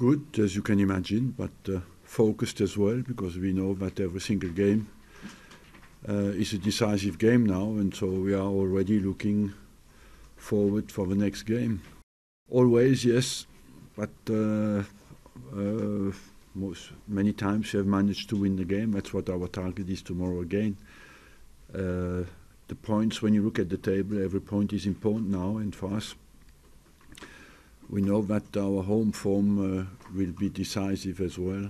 Good, as you can imagine, but focused as well, because we know that every single game is a decisive game now, and so we are already looking forward for the next game. Always, yes, but many times we have managed to win the game. That's what our target is tomorrow again. The points, when you look at the table, every point is important now, and for us, we know that our home form will be decisive as well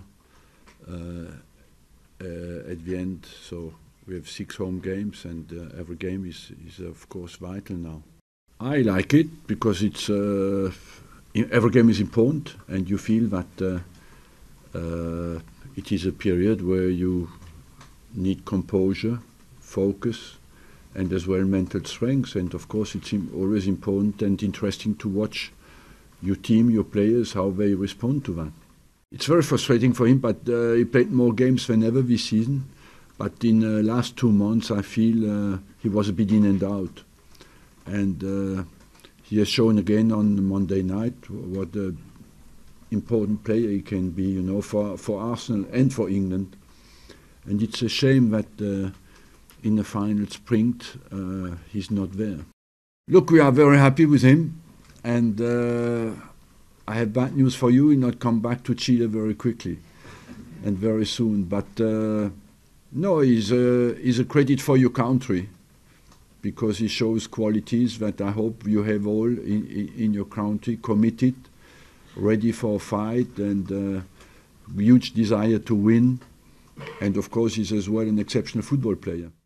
at the end. So we have 6 home games, and every game is of course vital now. I like it because it's every game is important, and you feel that it is a period where you need composure, focus, and as well mental strength. And of course, it's always important and interesting to watch your team, your players, how they respond to that. It's very frustrating for him, but he played more games than ever this season. But in the last 2 months, I feel he was a bit in and out. And he has shown again on Monday night what an important player he can be, you know, for Arsenal and for England. And it's a shame that in the final sprint he's not there. Look, we are very happy with him. And I have bad news for you, he'll not come back to Chile very quickly and very soon. But no, he's a credit for your country, because he shows qualities that I hope you have all in your country: committed, ready for a fight, and huge desire to win. And of course, he's as well an exceptional football player.